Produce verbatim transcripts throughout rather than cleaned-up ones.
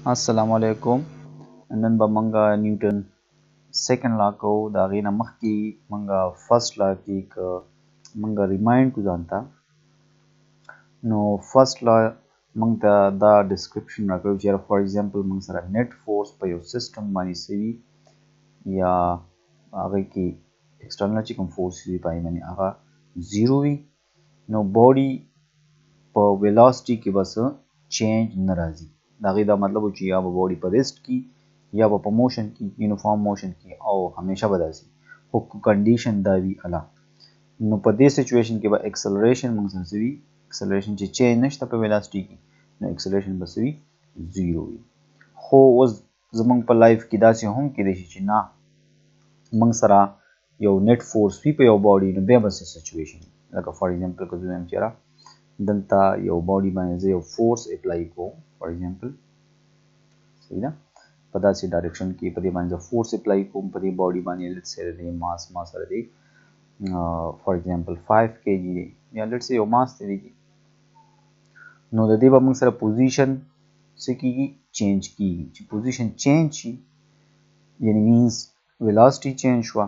अस्सलामुअलैकुम नन बा मंगा न्यूटन सेकंड लॉ को दागीना मखकी मंगा फर्स्ट लॉ की क मंगा रिमाइंड को जानता नो फर्स्ट लॉ मंगता दा डिस्क्रिप्शन राखो जेरा फॉर एग्जांपल मंग सरा नेट फोर्स पे यो सिस्टम मानी सीवी या आगे की एक्सटर्नल चिकम फोर्स सी पाई मानी आगा जीरो वी नो बॉडी पर वेलोसिटी की बस चेंज नाराजी दागी दा मतलब हो या बॉडी पर रेस्ट की या वो मोशन की यूनिफॉर्म मोशन की और हमेशा बदलसी हो कंडीशन दावी अला नो पर दे सिचुएशन के बाद एक्सेलरेशन मंगसन सवी एक्सेलरेशन ची चेंज नष्ट पे वेलोसिटी की नो एक्सेलरेशन बसवी जीरो वी हो वस जमंग पर लाइफ की दासी हम की देशी ची ना मंग सरा यो नेट फोर्स वी पे यो बॉडी नो बे बस सिचुएशन लाइक फॉर एग्जांपल को जुएम चेरा दलता यो बॉडी में जो फोर्स अप्लाई को फॉर एग्जांपल सही ना पता सी डायरेक्शन की पदी मान जो फोर्स अप्लाई को पदी बॉडी माने लेट्स से दे मास मास दे फॉर एग्जांपल फाइव केजी या लेट्स से यो मास दे की नो दे बम सर पोजीशन से की चेंज की पोजीशन चेंज यानी मींस वेलोसिटी चेंज हुआ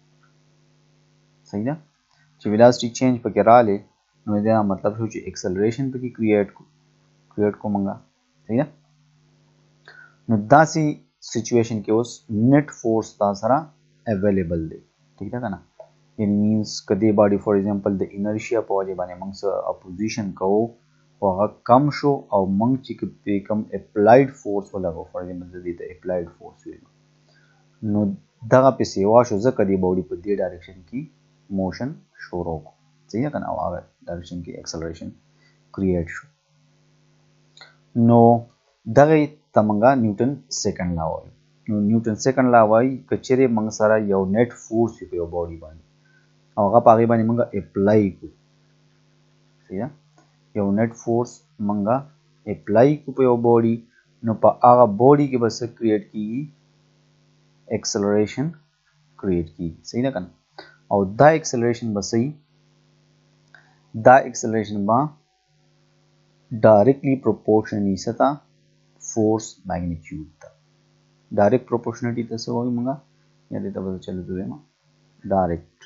सही ना जो वेलोसिटी चेंज पे करा ले नो देना मतलब हो एक्सेलरेशन पे की क्रिएट को क्रिएट को मंगा सही ना नो दासी सिचुएशन के उस नेट फोर्स दा सरा अवेलेबल दे ठीक है ना इट मींस कदे body for example the inertia पहुंचे बने मंग अपोजिशन को और कम शो और मंग चिक पे कम अप्लाइड फोर्स वाला को for example the applied force नो दगा पे सेवा शो ज कदे बॉडी पर दे डायरेक्शन की मोशन शो रोको सही है ना आगे डायरेक्शन की एक्सेलरेशन क्रिएट शो नो दगे तमंगा न्यूटन सेकंड लॉ वाई नो न्यूटन सेकंड लॉ वाई कचरे मंग सारा यो नेट फोर्स पे यो बॉडी बनी और आगे बनी मंगा अप्लाई को सही है यो नेट फोर्स मंगा अप्लाई को पे यो बॉडी नो पा आगा बॉडी के बस क्रिएट की एक्सेलरेशन क्रिएट की सही ना कन और दा एक्सेलरेशन बस सही दा एक्सेलरेशन बा डायरेक्टली प्रोपोर्शनली सता फोर्स मैग्नीट्यूड था डायरेक्ट प्रोपोर्शनलिटी तसे वही मंगा या देता पता चले तो देना डायरेक्ट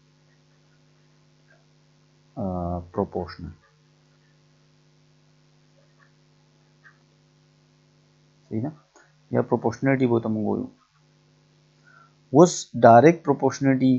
प्रोपोर्शनल सही ना या प्रोपोर्शनलिटी वो तो मंगो उस डायरेक्ट प्रोपोर्शनलिटी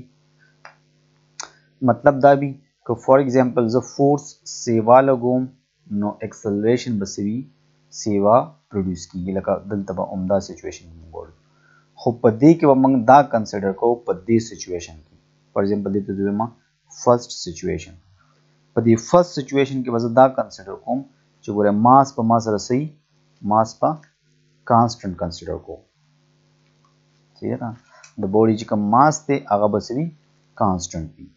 मतलब दा भी कि फॉर एग्जांपल ज फोर्स सेवा लगोम नो एक्सेलरेशन बसवी सेवा प्रोड्यूस की लका दल तबा उम्दा सिचुएशन बोल हो पदे के मंग दा कंसीडर को पदे सिचुएशन की फॉर एग्जांपल देते जुए मा फर्स्ट सिचुएशन पदे फर्स्ट सिचुएशन के वजह दा कंसीडर को जो बोले मास पर मास रसई मास पर कांस्टेंट कंसीडर को ठीक है ना द बॉडी जी का मास थे आगा बसवी कांस्टेंट भी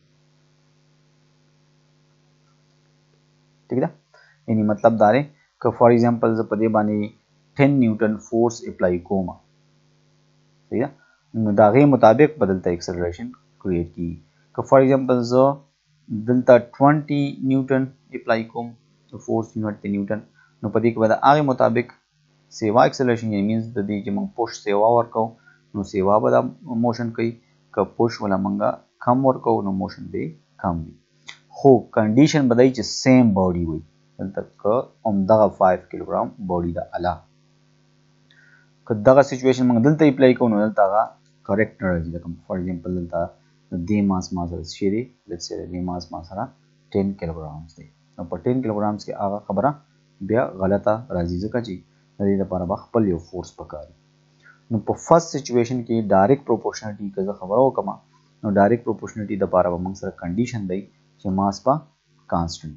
ठीक है यानी मतलब दारे कि फॉर एग्जांपल ज पदे बानी टेन न्यूटन फोर्स अप्लाई कोमा ठीक है दागे मुताबिक बदलता एक्सेलरेशन क्रिएट की कि फॉर एग्जांपल ज दलता ट्वेंटी न्यूटन अप्लाई कोम तो फोर्स यूनिट न्यूटन नो पदे के बाद आगे मुताबिक सेवा एक्सेलरेशन यानी मींस द दी जम पुश सेवा वर्को नो सेवा बदा मोशन कई क पुश वाला मंगा कम वर्को नो मोशन दे कम भी हो कंडीशन बदाई च सेम बॉडी हुई तक क उमदा फाइव किलोग्राम बॉडी दा अला क दगा सिचुएशन मंग दलता अप्लाई को नो दलता का करेक्ट रही लकम फॉर एग्जांपल दलता दे mass mass Sheri let's say दे मास मास हरा टेन किलोग्राम्स दे अब पर टेन किलोग्राम्स के आगा खबरा बिया गलता राजीज का जी नदी दा पर बखपल यो फोर्स पकारी नो पर फर्स्ट सिचुएशन की डायरेक्ट प्रोपोर्शनलिटी का खबर हो कमा नो डायरेक्ट प्रोपोर्शनलिटी दा पारा मंग सर कंडीशन दई जे मास पा कांस्टेंट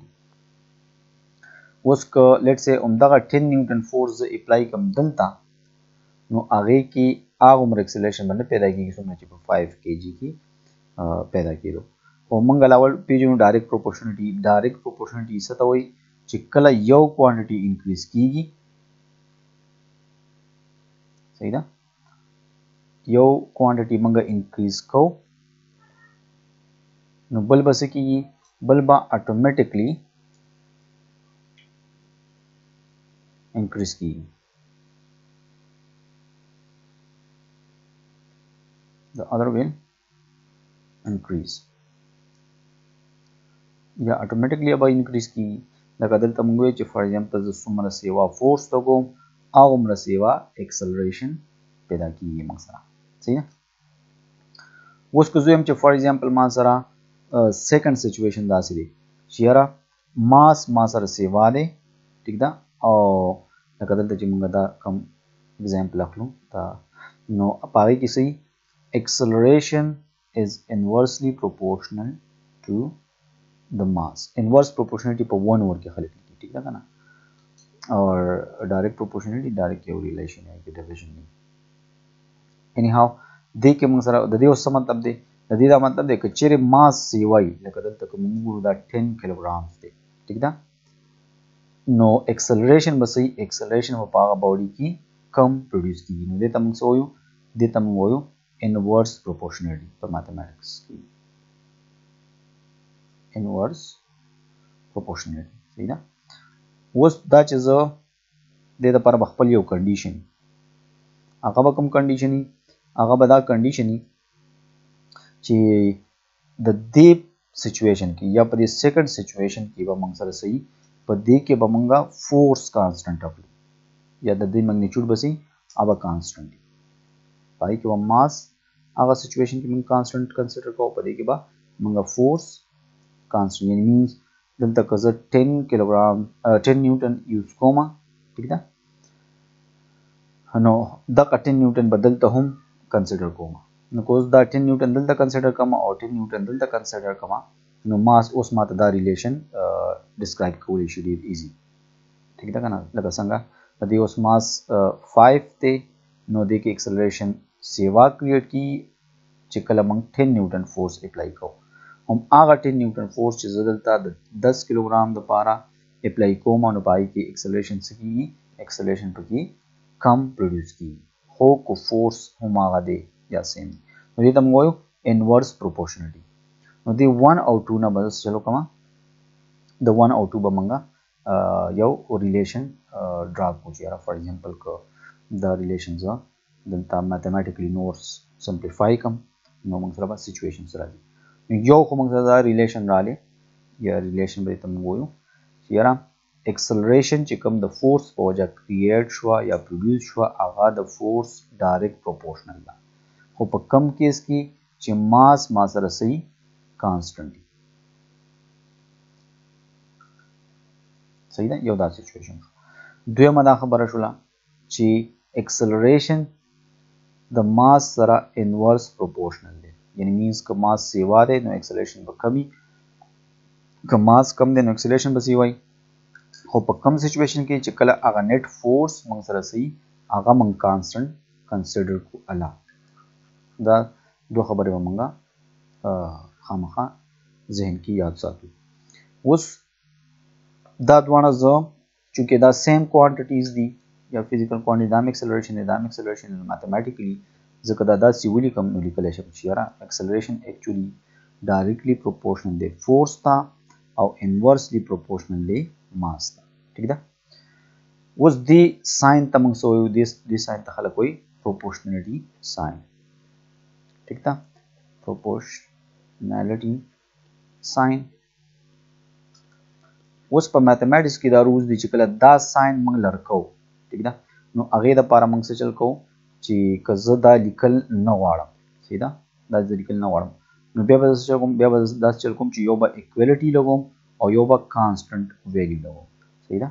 उसको लेट्स से उम्दा का टेन न्यूटन फोर्स अप्लाई कम दलता नो आगे की आग उम्र एक्सेलरेशन बने पैदा की सुनना चाहिए फाइव केजी की पैदा की दो और मंगलावल पे जो डायरेक्ट प्रोपोर्शनलिटी डायरेक्ट प्रोपोर्शनलिटी सता वही चिकला यो क्वांटिटी इंक्रीज कीगी सही ना यो क्वांटिटी मंगा इंक्रीज को नो बल बस की बल्बा ऑटोमेटिकली इंक्रीज की the other will increase या ऑटोमेटिकली अब increase की लगा दल तमगुए च फॉर एग्जांपल ज सुमन सेवा फोर्स तो को आव मन सेवा एक्सेलरेशन पैदा की ये मसला सही है उसको जो हम च फॉर एग्जांपल मान सरा सेकंड सिचुएशन दासी दे चियरा मास मासर सेवा दे ठीक दा और लगा दल त मंगा दा कम एग्जांपल अखलू ता नो पाई की सही acceleration is inversely proportional to the mass inverse proportionality पर one over के खलीक की ठीक है ना और direct proportionality direct के relation है कि division नहीं anyhow दे के मंग सरा दे उस मतलब दे दे दा मतलब दे कि चेरे mass सेवाई लेकर दल तक मंगुरु दा ten kilograms दे ठीक है नो acceleration बस ही acceleration वो पागा body की कम produce की नो दे तमंग सोयु दे तमंग वोयु inverse proportionality for mathematics inverse proportionality सही ना वस दा चीज दे दा पर बखपल यो कंडीशन आगा बकम कंडीशन ही आगा बदा कंडीशन ही ची द दे सिचुएशन की या पर ये सेकंड सिचुएशन की बा मंगसर सही पर दे के बमंगा फोर्स कांस्टेंट अपली या द दे मैग्नीट्यूड बसी अब कांस्टेंट पाई के मास आगा सिचुएशन की मंग कांस्टेंट कंसीडर को पदे के बा मंगा फोर्स कांस्टेंट यानी मींस दल तक अज ten kilogram ten newton use कोमा ठीक है नो द का ten न्यूटन बदल तो हम कंसीडर कोमा नो कोस द ten न्यूटन दल तक कंसीडर कमा और ten न्यूटन दल तक कंसीडर कमा नो मास उस मात द रिलेशन डिस्क्राइब को इशू इजी ठीक है ना लगा संगा यदि उस मास five ते नो दे के एक्सेलरेशन सेवा क्रिएट की चिकल अमंग ten न्यूटन फोर्स अप्लाई को हम आगा ten न्यूटन फोर्स च जदलता ten किलोग्राम द पारा अप्लाई को मान पाई की एक्सेलरेशन से की एक्सेलरेशन पर की कम प्रोड्यूस की हो को फोर्स हम आगा दे या सेम तो ये तम गोयो इनवर्स प्रोपोर्शनलिटी नो दे one और two ना बस चलो कमा द one और two बमंगा यो रिलेशन ड्रा को यार फॉर एग्जांपल को द रिलेशंस are दंता मैथमेटिकली नोट्स सिंप्लीफाई कम नो मंगसरा बस सिचुएशन सराली यो को मंगसरा रिलेशन राले या रिलेशन बे तम गोयो यारा एक्सेलरेशन चिकम द फोर्स वजह क्रिएट हुआ या प्रोड्यूस हुआ आगा द फोर्स डायरेक्ट प्रोपोर्शनल ला हो पर कम केस की च मास मास रसई कांस्टेंट सही ना यो दा सिचुएशन दुय मदा खबर शुला ची एक्सेलरेशन the mass सरा inverse proportional दे यानी मींस का मास सेवा दे नो एक्सेलरेशन पर कमी का मास कम दे नो एक्सेलरेशन पर सेवाई हो पर कम सिचुएशन के चिकला आगा नेट फोर्स मंग सरा सही आगा मंग कांस्टेंट कंसीडर को अला दा दो खबर है मंगा खामखा जहन की याद सातु उस दा द्वाना जो चूंकि दा सेम क्वांटिटीज दी या फिजिकल क्वांटिटी दाम एक्सेलरेशन दाम एक्सेलरेशन मैथमेटिकली जकदा दा सिविली कम लिखले शब्द एक्सेलरेशन एक्चुअली डायरेक्टली प्रोपोर्शनल दे फोर्स था और इनवर्सली प्रोपोर्शनल दे मास था ठीक है उस दी साइन तमंग सो दिस दी साइन तखला कोई प्रोपोर्शनलिटी साइन ठीक था प्रोपोर्शनलिटी साइन उस पर मैथमेटिक्स की दारूज दी चिकला दा साइन मंग लड़को ठीक है नो आगे द पारा मंग से चल को ची कजदा लिखल न वाड़म सीधा दा लिखल न वाड़म नो बेबा से चल को बेबा दा चल को ची योबा इक्वलिटी लगो और योबा कांस्टेंट वैल्यू लगो सीधा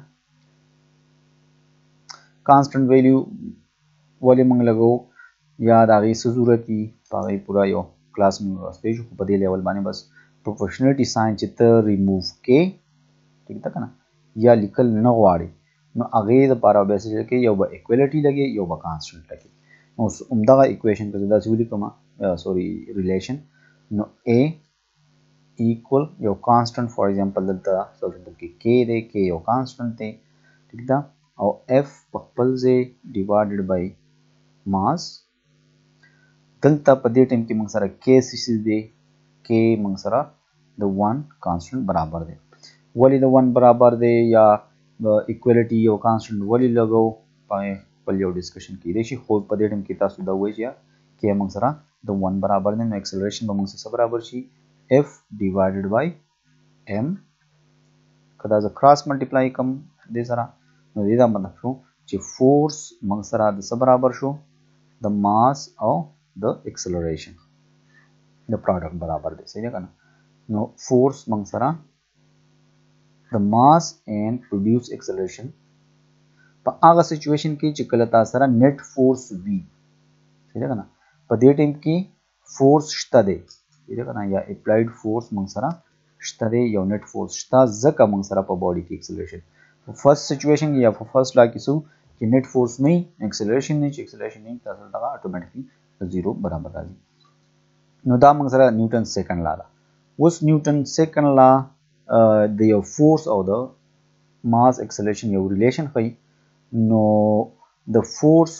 कांस्टेंट वैल्यू वाले मंग लगो याद आगे से जरूरत की पागे पूरा यो क्लास में स्टेज को पदे लेवल बाने बस प्रोपोर्शनलिटी साइन चित्र रिमूव के ठीक था ना या लिखल न वाड़े नो आगे द पारा बेसिस के योबा इक्वलिटी लगे योबा कांस्टेंट लगे उस उम्दा इक्वेशन का जदा सिविली कमा सॉरी रिलेशन नो a इक्वल यो कांस्टेंट फॉर एग्जांपल दलता सॉल्व के k दे k यो कांस्टेंट थे ठीक था और f पकपल से डिवाइडेड बाय मास दलता पदे टाइम की मंगसरा k सिस दे k मंगसरा द वन कांस्टेंट बराबर दे वली द वन बराबर दे या इक्वलिटी यो कांस्टेंट वली लगो पाए पलियो डिस्कशन की देशी हो पदेटम की तासु द वैया के मंगसरा د वन برابر دی نو اکسلریشن به موږ سره برابر شي f ډیوایډډ بای m کدا ز کراس ملټیپلای کوم دې سره نو دې دا مطلب شو چې فورس موږ سره د څه برابر شو د ماس او د اکسلریشن د پروډکټ برابر دی صحیح ده کنه نو فورس موږ سره د ماس اینڈ پروډوس اکسلریشن په هغه سچویشن کې چې کله تاسو سره نیټ فورس وي صحیح ده کنه په دې ټیم کې فورس شته دی صحیح ده کنه یا اپلایډ فورس موږ سره شته دی یو نیټ فورس شته ځکه موږ سره په باډي کې اکسلریشن په فرست سچویشن یا په فرست لا کې سو چې نیټ فورس نه اکسلریشن نه چې اکسلریشن نه تاسو دغه اتوماتیکلی زیرو برابر راځي نو دا موږ سره نیوټن سیکنډ لا ده اوس نیوټن سیکنډ لا د یو فورس او د ماس اکسلریشن یو ریلیشن ښيي نو د فورس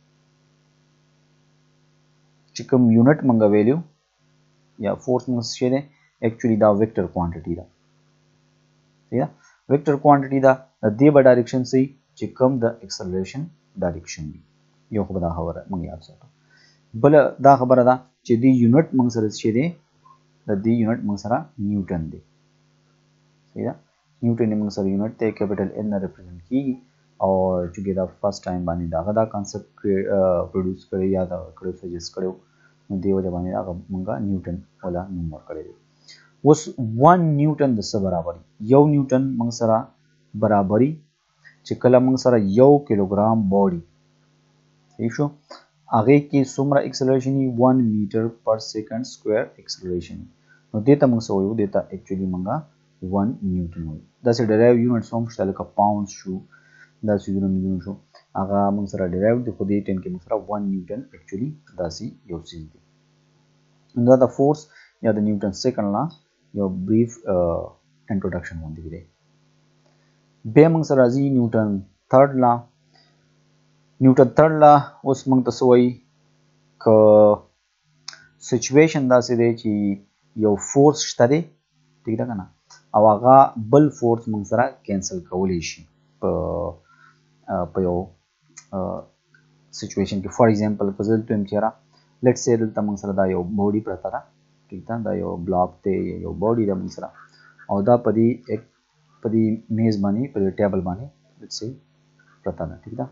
چې کوم یونټ منګه ویلیو یا فورس موږ څه دی ایکچولی دا ویکټر کوانټیټي ده صحیح ده ویکټر کوانټیټي ده د دې به ډایرکشن سي چې کوم د اکسلریشن ډایرکشن وي یو خو دا خبره موږ یاد ساتو بل دا خبره ده چې دی یونټ موږ سره څه دی د دې یونټ موږ سره نیوټن دی صحیح ده نیوټن موږ سره یونټ ته کیپټل ان ریپرزینټ کیږي او چې دا فرست ټایم باندې دا دا کانسپټ پروډوس کړی یا دا کړو سجست کړو نو دی وجه باندې هغه مونږه نیوټن ولا نوم ورکړی دی اوس ون نیوټن د څه برابر یو نیوټن موږ سره برابرۍ چې کله موږ سره یو کیلوګرام باډي صحیح شو هغه کې څومره اکسلریشن وي ون میټر پر سیکنډ سکوير اکسلریشن نو دته موږ سو یو دته ایکچولی موږ ون نیوټن وي دا سه ډرایو یونټ سوم شته لکه پاوند شو دا سیدونه میلیون شو هغه موږ سره ډرایو دی خو دې ټیم کې موږ سره ون نیوټن ایکچولی داسې یو څیز دی دا د فورس یا د نیوټن سیکنډ لا یو بریف انټروډکشن باندې دی به موږ سره راځي نیوټن تھرد لا نیوټن تھرد لا اوس موږ ته سوې ک سچویشن داسې دی چې یو فورس شته دی ٹھیک ده کنه او هغه بل فورس موږ سره کینسل کولی شي په په یو سچویشن کې فار ایگزامپل فزل ته چیرې لیټس سے دلته موږ سره دا یو باډي پرته ده ٹھیک ده دا یو بلاک ته یو باډي ده موږ سره او دا په دې یک په دې میز باندې په دې ټیبل باندې لیټس سے پرته ده ٹھیک ده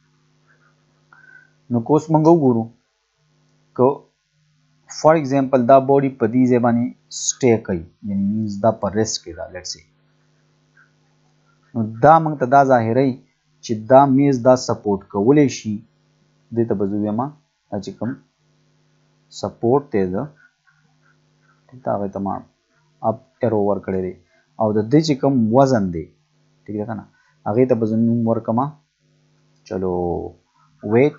نو کوس موږ وګورو کو فار ایگزامپل دا باډي په دې ځای باندې سټے کوي یعنی مینز دا پر ریسټ کې ده لیټس سے نو دا موږ ته دا ظاهري چې دا میز دا سپورټ کولای شي دې ته به زه ما چې کوم سپورټ ته ده ټیک دا غي تمام اپ ایرو ور کړی دی او د دې چې کوم وزن دی ٹھیک ده کنه هغه ته به زه نوم ورکما چلو ویټ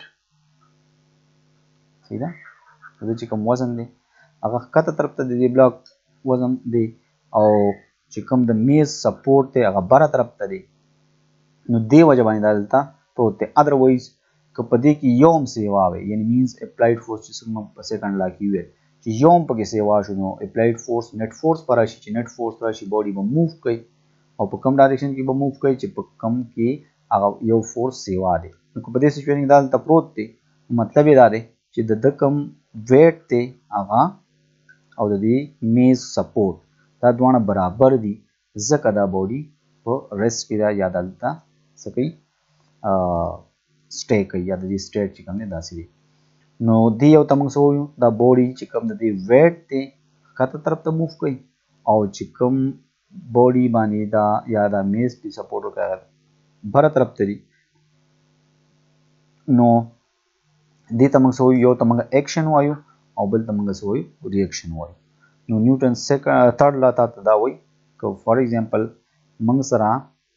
صحیح ده د چې کوم وزن دی هغه کته طرف ته د دې بلاک وزن دی او چې کوم د میز سپورټ ته هغه بره طرف ته دی نو دی وجه باندې دلته پروت دی ادروایز که په دې کې یوم سیوا وي یعنی مینز اپلایډ فورس چې څنګه په سیکنډ لا کې وي چې یوم پکې سیوا شو نو اپلایډ فورس نیټ فورس پر راشي چې نیټ فورس راشي باډي به موو کوي او په کوم ډایرکشن کې به موو کوي چې په کوم کې هغه یو فورس سیوا دی نو په دې سچویشن کې دلته پروت دی مطلب یې دا دی چې د کم ویټ ته هغه او د دې میز سپورټ دا دوه برابر دي ځکه دا باډي په ریسټ کې دا یا دلته سکی سټے کوي یا د دې سټیټ چې کوم دی داسې دی نو دی یو تمنګ سو دا باډي چې کوم د دې ویټ ته کته طرف ته موو کوي او چې کوم باډي باندې دا یا دا میز په سپورټ وکړي بره طرف ته دی نو دې تمنګ سو یو تمنګ اکشن وایو او بل تمنګ سو ریاکشن وایو نو نیوټن سیکنډ تھرد لا تا دا وایي که فار ایگزامپل موږ سره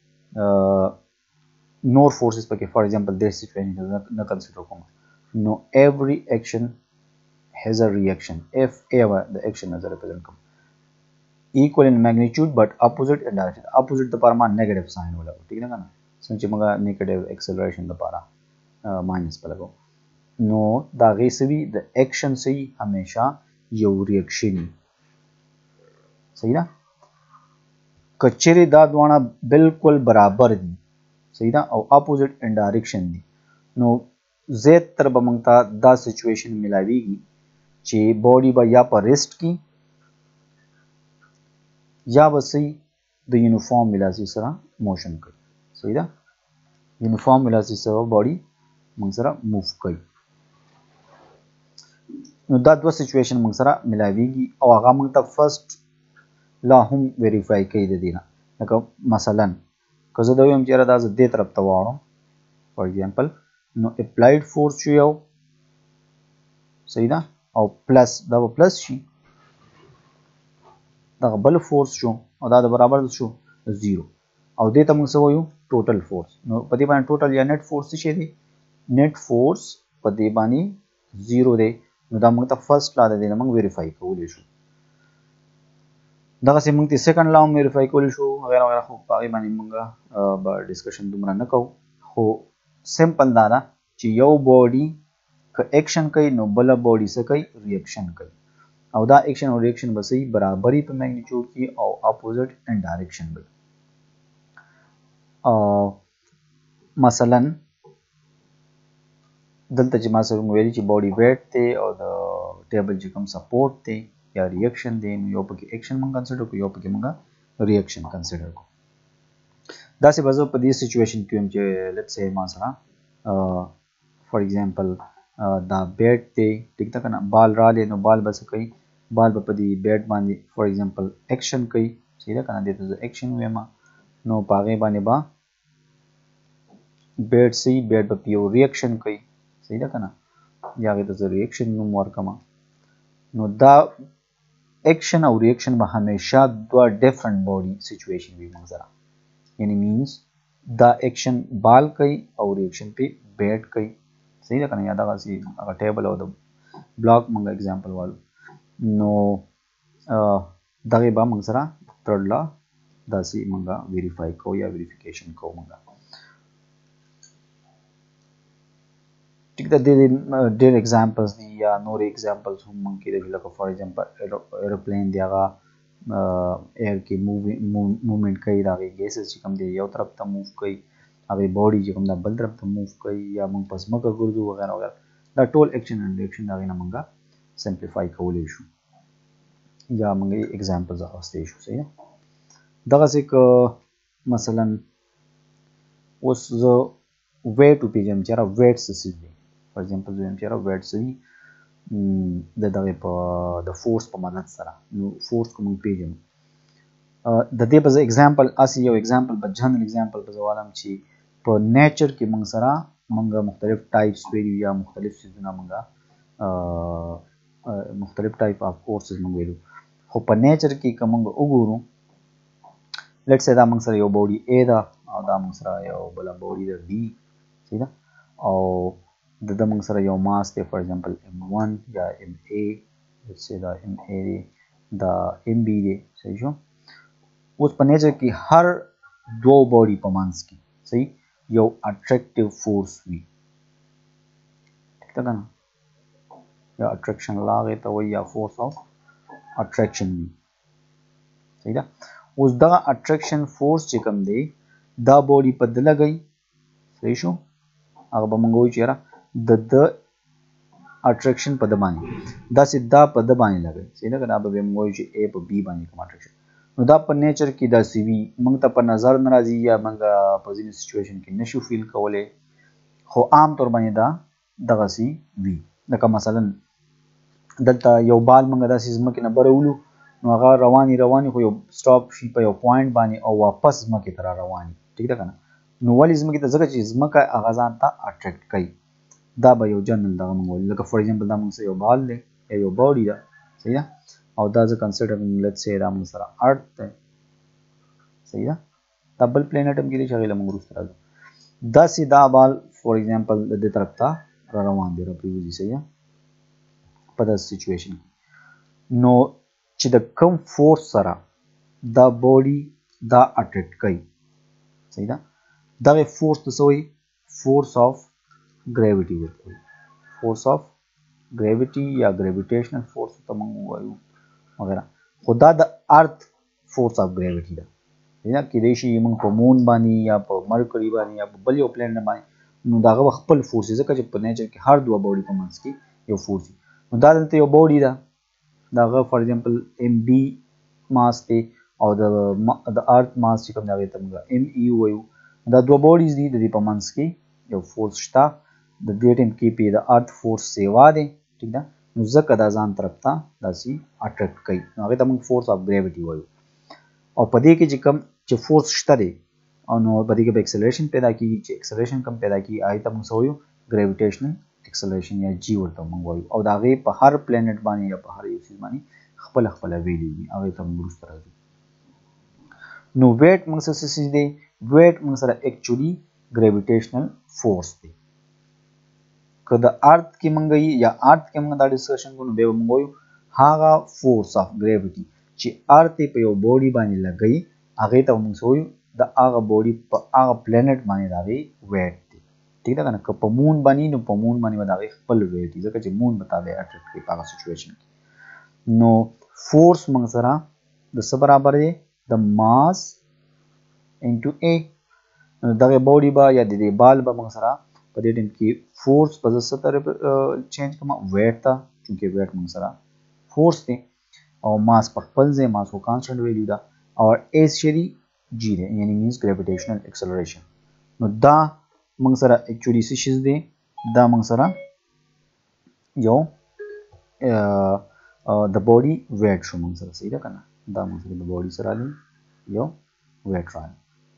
نور فورسز پکې فار ایگزامپل د سچویشن نه کنسیډر کوم نو every action has a reaction if ever the action as a represent come equal in magnitude but opposite in direction opposite the parma negative sign होला ठीक है ना څنګه موږ negative acceleration د پاره ماینس په لګو نو دا غیسوي د اکشن سي همیشه یو ریاکشن صحیح ده کچره دا دوانه بالکل برابر دي صحیح ده او اپوزټ ان ډایرکشن دي نو زید تر به موږ ته دا سچویشن ملاویږي چې باډي به یا په ریسټ کې یا به صحیح د یونیفارم ویلاسیټي سره موشن کوي. صحیح ده، یونیفارم ویلاسیټي سره باډي موږ سره موف کوي. نو دا دوه سچویشن موږ سره ملاویږي او هغه موږ ته فرست لا هم ویریفای کوي د دې نه. لکه مثلا که زه دا ویم چې یاره دا زه دې طرف ته واړم فار ایگزامپل، نو اپلایډ فورس شو یو، صحیح ده، او پلس دا به پلس شي، دغه بل فورس شو او دا د برابر شو زیرو، او دې ته موږ څه وایو ټوټل فورس. نو په دې باندې ټوټل یا نیټ فورس څه دی؟ نیټ فورس په دې باندې زیرو دی. نو دا موږ ته فرست لا د دې نه موږ ویریفای کولی شو. دغسې موږ ته سیکنډ لا هم ویریفای کولی شو وغیره وغیره، خو په هغې باندې موږ به ډسکشن دومره نه کوو. خو سمپل دا ده چې یو باډي که ایکشن کوي نو بله باډي څه کوي؟ ریاکشن کوي، او دا ایکشن او ریاکشن به صحیح برابري په میګنیچیوډ کې او اپوزټ ان ډایرکشن به. مثلا دلته چې ما سره ویلي چې باډي ویټ دی او د ټیبل چې کوم سپورټ دی یا ریاکشن دی، نو یو پکې ایکشن موږ کنسیډر کړو، یو پکې موږ ریاکشن کنسیډر کړو. داسې به زه په دې سچویشن کې ویم چې لیټس سې ما سره فار ایگزامپل دا بیټ دی، ټیک ده که نه، بال رالی نو بال به څه کوي؟ بال به په دې بیټ باندې فار ایگزامپل ایکشن کوي، صحیح ده که نه، دې ته زه ایکشن ویم، نو په هغې باندې به بیټ صحیح بیټ به په یو ریاکشن کوي، صحیح ده که نه، یا هغې ته زه ریاکشن نوم ورکړم. نو دا ایکشن او ریاکشن به همیشه دوه ډیفرنٹ باډي سچویشن وي موږ سره، یعنی مینس دا ایکشن بال کوي او ریاکشن پې بیټ کوي، صحیح ده که نه، یا دغسې هغه ټیبل او د بلاک موږ اګزامپل والو. نو دغې به موږ سره تھرډ لا داسې موږ ویریفای کوو یا ویریفیکیشن کوو موږ. ټیک ده، ډېر ایگزامپلز دي یا نور ایگزامپلز هم موږ کېدای شي، لکه فار ایگزامپل ایروپلین دی، هغه ایر کې موومنټ کوي، د هغې ګیسز چې کوم دی یو طرف ته موو کوي، هغې باډي چې کوم دا بل طرف ته موو کوي، یا موږ په ځمکه ګرځو وغیره وغیره. دا ټول ایکشن اینډ ریاکشن د هغې نه موږ سمپلیفای کولی شو یا موږ یې ایگزامپلز اخیستی شو. صحیح ده، دغسې که مثلا اوس زه ویټ وپېژنم چې یاره ویټ څه څیز دی، فار ایگزامپل زه وایم چې یاره ویټ څه دي د دغې په د فورس په مدد سره. نو فورس که موږ پېژنو، د دې به زه ایگزامپل هسې یو ایگزامپل به جنرل ایگزامپل به زه والم چې په نیچر کې موږ سره موږ مختلف ټایپس ویلي یا مختلف څیزونه موږ مختلف ټایپ آف فورسز موږ ویلو. خو په نیچر کې که موږ وګورو، لیټس سې دا موږ سره یو باډي اے ده او دا موږ سره یو بله باډي ده بي، صحیح ده، او د ده موږ سره یو ماس دی فار ایگزامپل ایم ون یا ایم اے، لیټس سې دا ایم اے دی، دا ایم بي دی، صحیح شو. اوس په نیچر کې هر دوو باډي په منځ کې صحیح یو اټریکټیو فورس وي، ټیک ده که نه، یا اټریکشن لا هغې ته وایي یا فورس آف اټریکشن وي، صحیح ده. اوس دغه اټریکشن فورس چې کوم دی دا باډي په ده لګوي، صحیح شو، هغه به موږ وایو چې یاره د ده اټریکشن په ده باندې، داسې دا په ده باندې لګوي، صحیح ده که نه، به بیا موږ وایو چې اے په بي باندې کوم اټریکشن. نو دا په نیچر کې داسې وي، موږ ته په نظر نه راځي یا موږ په ځینې سچویشن کې نشو فیل کولی، خو عام طور باندې دا دغسې وي. لکه مثلا دلته یو بال موږ داسې ځمکې نه بره ولو، نو هغه رواني رواني خو یو سټاپ شي په یو پوینټ باندې او واپس ځمکې ته را رواني، ټیک ده که نه. نو ولې ځمکې ته؟ ځکه چې ځمکه هغه ځان ته اټریکټ کوي. دا به یو جنرل دغه موږ وایو. لکه فار ایگزامپل دا موږ سره یو بال دی یا یو باډي ده، صحیح ده، او دا زه کنسیډر لیټس سې دا موږ سره ارت دی، صحیح ده، دا بل پلینټ هم کېدای شي، هغې له موږ وروسته راځو. داسې دا بال فار ایگزامپل د دې طرف ته را روان دی، را پرېوځي، صحیح ده، په داسې سچویشن کې. نو چې د کوم فورس سره دا باډي دا اټریکټ کوي، صحیح ده، دغې فورس ته څه وایي؟ فورس آف ګریویټي ورته وایي، فورس آف ګریویټي یا ګریویټیشنل فورس ته موږ وایو وغیره. خو دا د ارت فورس آف ګریویټي ده، صحیح ده. کېدای شي موږ په مون باندې یا په مرکري باندې یا په بل یو پلینټ باندې، نو د هغه به خپل فورس وي، ځکه چې په نیچر کې هر دوه باډي په منځ کې یو فورس وي. نو دا دلته یو باډي ده دغه فار ایگزامپل ام بی ماس دی او د د ارت ماس چې کوم دی ته موږ ام ای وایو دا دوه باډیز دي د دې په منځ کې یو فورس شته د دې ټیم کې په د ارت فورس سیوا دی ٹھیک ده نو ځکه دا ځان طرف ته داسې اټریکټ کوي نو هغه ته موږ فورس اف ګریویټي وایو او په دې کې چې کوم چې فورس شته دی او نو په دې کې به اکسلریشن پیدا کیږي چې اکسلریشن کم پیدا کیږي هغه ته موږ وایو ګریویټیشنل اکسلریشن یا جی ورته موږ وایو او دا غي په هر پلانټ باندې یا په هر یو سیز باندې خپل خپل ویلیو دي هغه ته موږ وروسته راځو نو ویټ موږ څه څه دی ویټ موږ سره اکچولی ګریویټیشنل فورس دی که د ارت کې موږ یا ارت کې موږ دا ډسکشن کوو به موږ وایو هغه فورس اف ګریویټي چې ارت په یو باډي باندې لګي هغه ته موږ وایو د هغه باډي په هغه پلانټ باندې دا وی ویټ دی ٹھیک ده کنه که په مون باندې نو په مون باندې دا خپل ویټ ځکه چې مون مطابق اټریکټ کوي په هغه سچويشن کې نو فورس موږ سره د څه برابر دی د ماس انټو ا دغه باډي با یا د دې بال به موږ سره په دې ټیم کې فورس په څه طرف چینج کوم ویټ تا چې ویټ موږ سره فورس دی او ماس په خپل ځای ماس کو کانسټنټ ویلیو دا او اس شری جی دی یعنی مینز ګریویټیشنل اکسلریشن نو دا موږ سره اکچولی څه شي دی دا موږ سره یو د باډي ویټ شو موږ سره صحیح ده کنه دا موږ سره د باډي سره لې یو ویټ راځي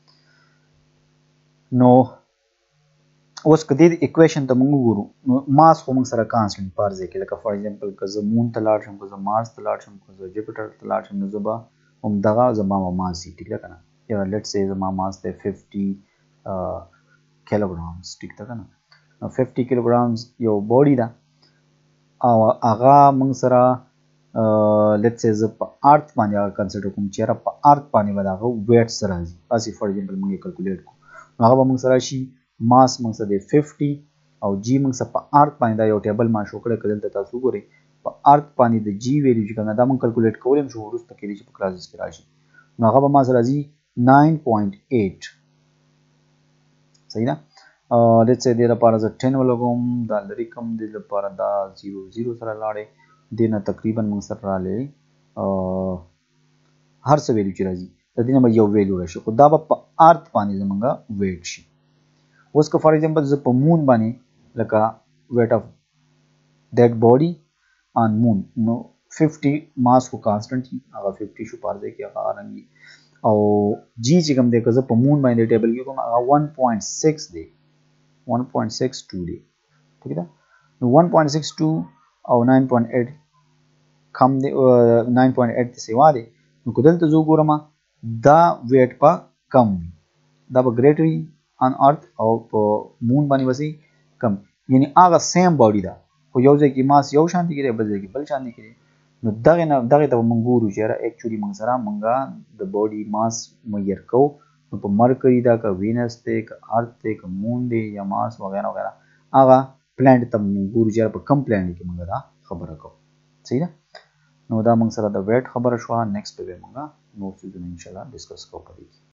نو اوس کدی د اکویشن ته موږ وګورو نو ماس خو موږ سره کانسټنټ فرض کې لکه فار ایگزامپل که زه مون ته لاړ شم که زه مارس ته لاړ شم که زه جوپیټر ته لاړ شم نو زه به همدغه زما ماس وي ټیک ده کنه یا لیټس سي زما ماس دی ففټي کیلوګرامز ټیک ده کنه نو ففټي کیلوګرامز یو باډي ده او هغه موږ سره لیټس سي زه په ارت باندې هغه کنسیډر کوم چې را په ارت باندې به هغه ویټ سره راځي اسی فار ایگزامپل موږ کیلکولیټ کوو نو هغه به موږ سره شي ماس موږ سره دی ففټي او جی موږ سره په ارت باندې دا یو ټیبل ما شو کړی کله تاسو ګورئ په ارت باندې د جی ویلیو چې کومه دا موږ کیلکولیټ کولم شو ورسته کې چې په کلاسز کې راشي نو هغه به ما سره راځي nine point eight صحیح ده لیټس سي د لپاره زه ten ولګوم دا لري کوم د لپاره دا zero zero سره لاړې دینه تقریبا موږ سره رااله هر څه ویلیو چې راځي د دې نه یو ویلیو راشي خو دا په ارت باندې زمونږه ویټ شي اوس که فار ایگزامپل زه په مون باندې لکه ویټ اف دیٹ باډي آن مون نو fifty ماس کو کانسټنټ هغه fifty شو پارځي کې هغه رنګي او جی چې کوم دی که زه په مون باندې ټیبل کې کوم هغه one point six دی one point six two دی ٹھیک ده نو one point six two او nine point eight کم دی nine point eight سیوا دی نو کدل ته زه ګورم دا ویټ په کم دا به ګریټ وي on earth او په مون باندې وسی کم یعنی هغه سیم باډي دا خو یو ځای کې ماس یو شان دي کې بل ځای کې بل شان دي کې نو دغه نه دغه ته موږ ګورو چې را اکچولی موږ سره موږ د باډي ماس مېر کو نو په مرکری دا کا وینس ته کا ارث ته کا مون دی یا ماس وغیرہ وغیرہ هغه پلانټ ته موږ ګورو چې په کم پلانټ کې موږ دا خبره کوو صحیح ده نو دا موږ سره د ویټ خبره شو نیکسټ به موږ نو څه ان شاء الله ډیسکس کوو.